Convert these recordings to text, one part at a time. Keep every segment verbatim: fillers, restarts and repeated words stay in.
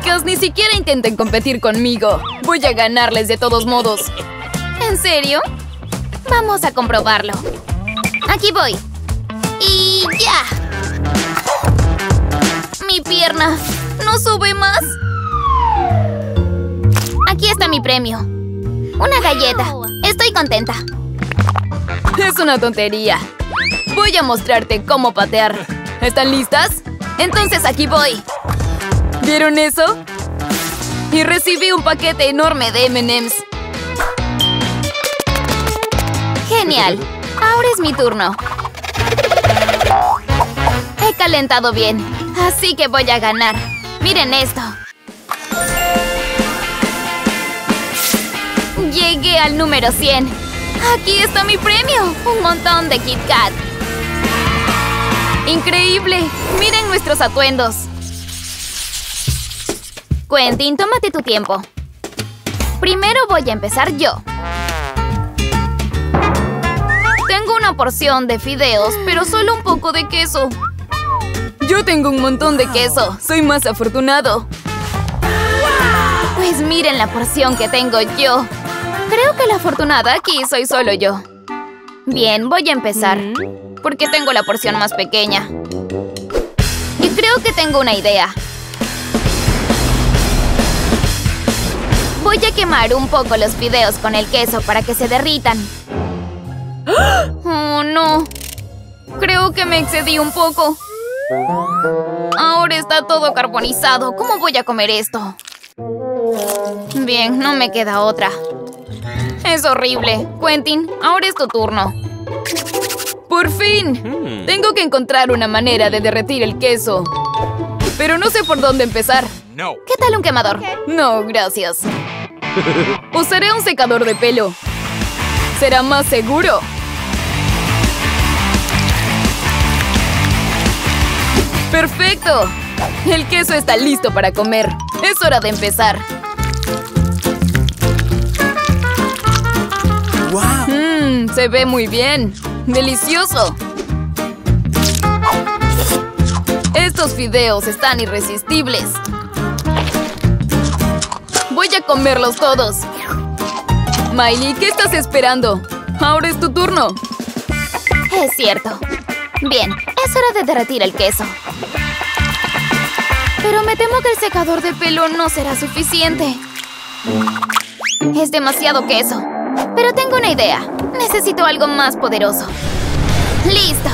Chicas, ni siquiera intenten competir conmigo. Voy a ganarles de todos modos. ¿En serio? Vamos a comprobarlo. Aquí voy. ¡Y ya! ¡Mi pierna! ¡No sube más! Aquí está mi premio. Una galleta. Estoy contenta. Es una tontería. Voy a mostrarte cómo patear. ¿Están listas? Entonces aquí voy. ¿Vieron eso? Y recibí un paquete enorme de eme and eme's. ¡Genial! Ahora es mi turno. He calentado bien, así que voy a ganar. ¡Miren esto! Llegué al número cien. ¡Aquí está mi premio! ¡Un montón de Kit Kat! ¡Increíble! ¡Miren nuestros atuendos! Quentin, tómate tu tiempo. Primero voy a empezar yo. Tengo una porción de fideos, pero solo un poco de queso. Yo tengo un montón de queso. Soy más afortunado. Pues miren la porción que tengo yo. Creo que la afortunada aquí soy solo yo. Bien, voy a empezar. Porque tengo la porción más pequeña. Y creo que tengo una idea. Voy a quemar un poco los fideos con el queso para que se derritan. ¡Oh, no! Creo que me excedí un poco. Ahora está todo carbonizado. ¿Cómo voy a comer esto? Bien, no me queda otra. Es horrible. Quentin, ahora es tu turno. ¡Por fin! Tengo que encontrar una manera de derretir el queso. Pero no sé por dónde empezar. No. ¿Qué tal un quemador? No, gracias. Usaré un secador de pelo. ¿Será más seguro? ¡Perfecto! El queso está listo para comer. Es hora de empezar. ¡Wow! Mmm, se ve muy bien. ¡Delicioso! Estos fideos están irresistibles. Voy a comerlos todos. Miley, ¿qué estás esperando? Ahora es tu turno. Es cierto. Bien, es hora de derretir el queso. Pero me temo que el secador de pelo no será suficiente. Es demasiado queso. Pero tengo una idea. Necesito algo más poderoso. ¡Listo!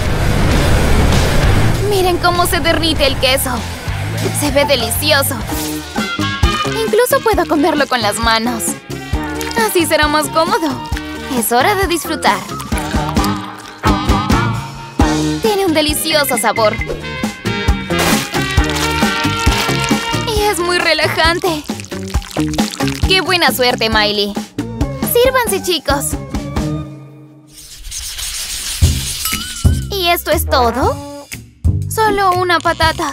Miren cómo se derrite el queso. Se ve delicioso. Incluso puedo comerlo con las manos. Así será más cómodo. Es hora de disfrutar. Tiene un delicioso sabor. Y es muy relajante. ¡Qué buena suerte, Miley! ¡Sírvanse, chicos! ¿Y esto es todo? Solo una patata.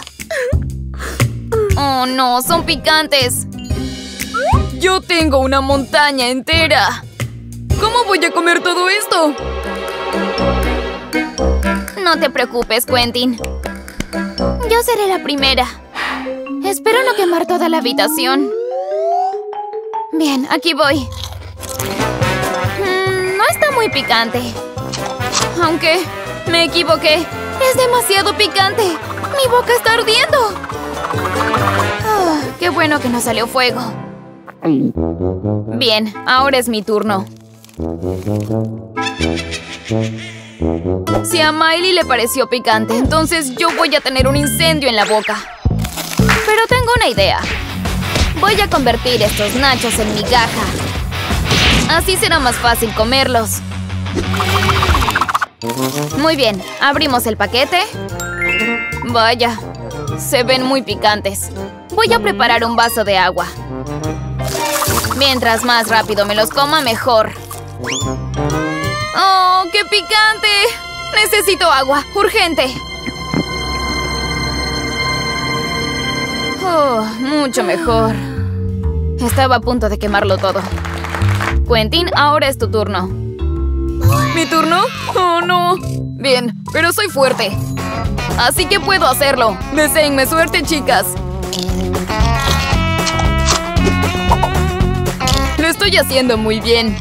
¡Oh, no! ¡Son picantes! ¡Yo tengo una montaña entera! ¿Cómo voy a comer todo esto? No te preocupes, Quentin. Yo seré la primera. Espero no quemar toda la habitación. Bien, aquí voy. Mm, no está muy picante. Aunque me equivoqué. Es demasiado picante. Mi boca está ardiendo. Oh, qué bueno que no salió fuego. Bien, ahora es mi turno. Si a Miley le pareció picante, entonces yo voy a tener un incendio en la boca. Pero tengo una idea. Voy a convertir estos nachos en migaja. Así será más fácil comerlos. Muy bien, abrimos el paquete. Vaya, se ven muy picantes. Voy a preparar un vaso de agua. Mientras más rápido me los coma, mejor. ¡Oh, qué picante! Necesito agua, urgente. Oh, mucho mejor. Estaba a punto de quemarlo todo. Quentin, ahora es tu turno. ¿Mi turno? Oh, no. Bien, pero soy fuerte. Así que puedo hacerlo. Deséenme suerte, chicas. estoy haciendo muy bien.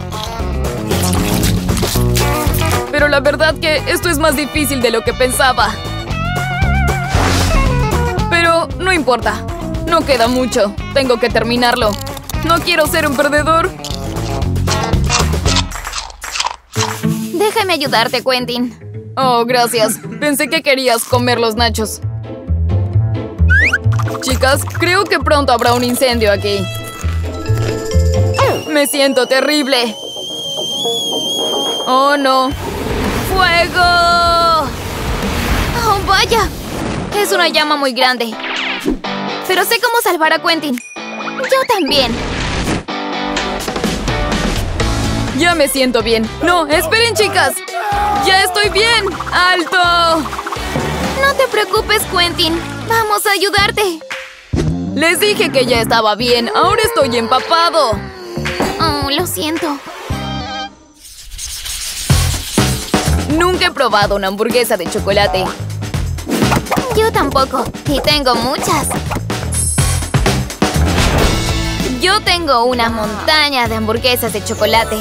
Pero la verdad que esto es más difícil de lo que pensaba. Pero no importa. No queda mucho. Tengo que terminarlo. No quiero ser un perdedor. Déjame ayudarte, Quentin. Oh, gracias. Pensé que querías comer los nachos. Chicas, creo que pronto habrá un incendio aquí. Me siento terrible. Oh, no. ¡Fuego! ¡Oh, vaya! Es una llama muy grande. Pero sé cómo salvar a Quentin. Yo también. Ya me siento bien. No, esperen, chicas. ¡Ya estoy bien! ¡Alto! No te preocupes, Quentin. Vamos a ayudarte. Les dije que ya estaba bien. Ahora estoy empapado. Oh, lo siento. Nunca he probado una hamburguesa de chocolate. Yo tampoco. Y tengo muchas. Yo tengo una montaña de hamburguesas de chocolate.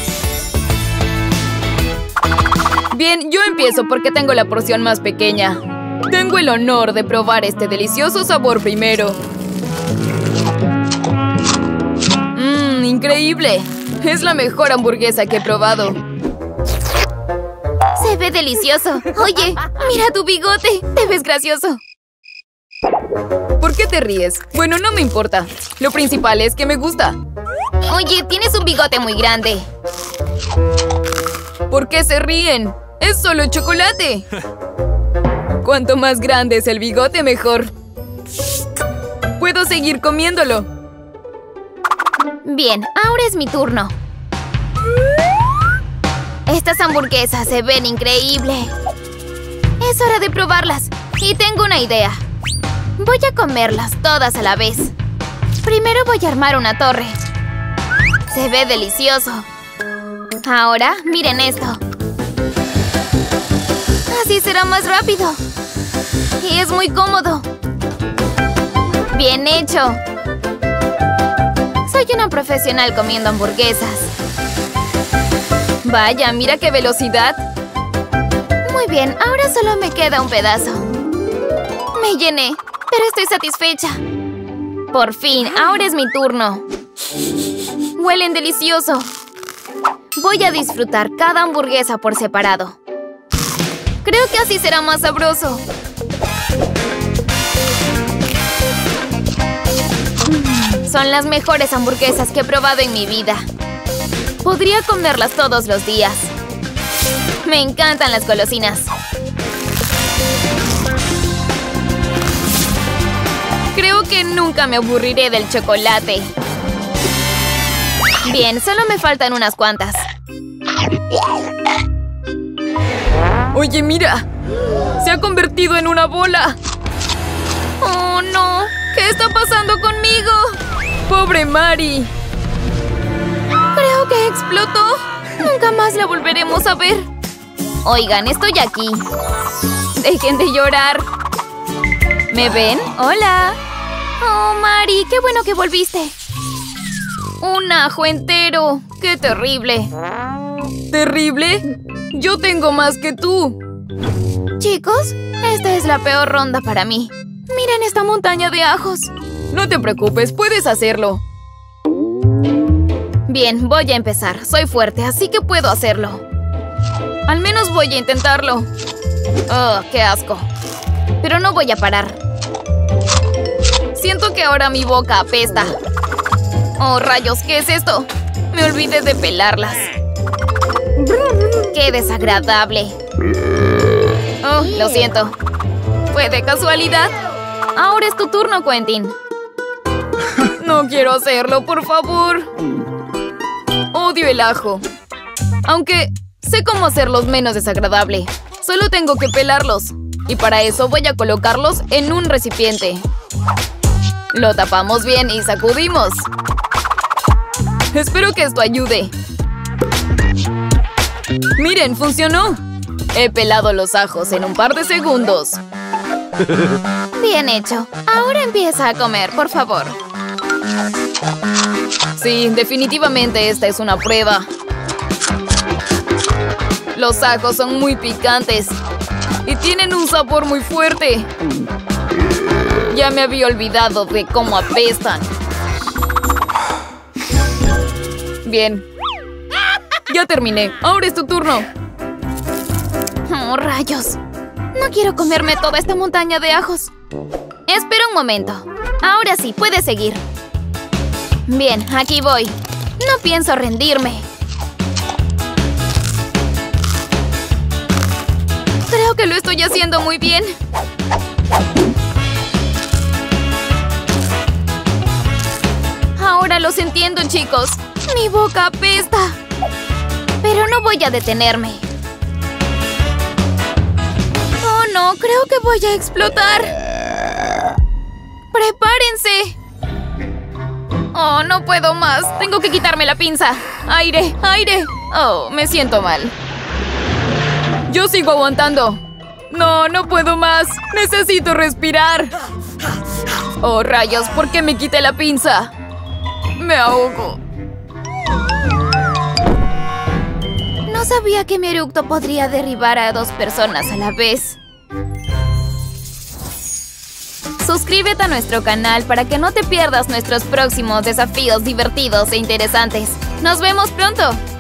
Bien, yo empiezo porque tengo la porción más pequeña. Tengo el honor de probar este delicioso sabor primero. Mmm, increíble. Es la mejor hamburguesa que he probado. Se ve delicioso. Oye, mira tu bigote. Te ves gracioso. ¿Por qué te ríes? Bueno, no me importa. Lo principal es que me gusta. Oye, tienes un bigote muy grande. ¿Por qué se ríen? ¡Es solo chocolate! Cuanto más grande es el bigote, mejor. Puedo seguir comiéndolo. Bien, ahora es mi turno. Estas hamburguesas se ven increíbles. Es hora de probarlas. Y tengo una idea. Voy a comerlas todas a la vez. Primero voy a armar una torre. Se ve delicioso. Ahora, miren esto. Así será más rápido. Y es muy cómodo. Bien hecho. Soy una profesional comiendo hamburguesas. Vaya, mira qué velocidad. Muy bien, ahora solo me queda un pedazo. Me llené, pero estoy satisfecha. Por fin, ahora es mi turno. Huelen delicioso. Voy a disfrutar cada hamburguesa por separado. Creo que así será más sabroso. Son las mejores hamburguesas que he probado en mi vida. Podría comerlas todos los días. Me encantan las golosinas. Creo que nunca me aburriré del chocolate. Bien, solo me faltan unas cuantas. Oye, mira. Se ha convertido en una bola. ¡Oh, no! ¿Qué está pasando conmigo? ¡Pobre Mari! Creo que explotó. Nunca más la volveremos a ver. Oigan, estoy aquí. Dejen de llorar. ¿Me ven? ¡Hola! Oh, Mari, qué bueno que volviste. Un ajo entero. ¡Qué terrible! ¿Terrible? Yo tengo más que tú. Chicos, esta es la peor ronda para mí. Miren esta montaña de ajos. No te preocupes, puedes hacerlo. Bien, voy a empezar. Soy fuerte, así que puedo hacerlo. Al menos voy a intentarlo. ¡Oh, qué asco! Pero no voy a parar. Siento que ahora mi boca apesta. ¡Oh, rayos! ¿Qué es esto? Me olvidé de pelarlas. ¡Qué desagradable! Oh, lo siento. ¿Fue de casualidad? Ahora es tu turno, Quentin. No quiero hacerlo, por favor. Odio el ajo. Aunque sé cómo hacerlos menos desagradable. Solo tengo que pelarlos. Y para eso voy a colocarlos en un recipiente. Lo tapamos bien y sacudimos. Espero que esto ayude. ¡Miren, funcionó! He pelado los ajos en un par de segundos. Bien hecho. Ahora empieza a comer, por favor. Sí, definitivamente esta es una prueba. Los ajos son muy picantes y tienen un sabor muy fuerte. Ya me había olvidado de cómo apestan. Bien. Ya terminé. Ahora es tu turno. ¡Oh, rayos! No quiero comerme toda esta montaña de ajos. Espera un momento. Ahora sí, puedes seguir. Bien, aquí voy. No pienso rendirme. Creo que lo estoy haciendo muy bien. Ahora los entiendo, chicos. Mi boca apesta. Pero no voy a detenerme. Oh, no, creo que voy a explotar. ¡Prepárense! Oh, no puedo más. Tengo que quitarme la pinza. ¡Aire! ¡Aire! Oh, me siento mal. Yo sigo aguantando. No, no puedo más. Necesito respirar. Oh, rayos, ¿por qué me quité la pinza? Me ahogo. No sabía que mi eructo podría derribar a dos personas a la vez. Suscríbete a nuestro canal para que no te pierdas nuestros próximos desafíos divertidos e interesantes. ¡Nos vemos pronto!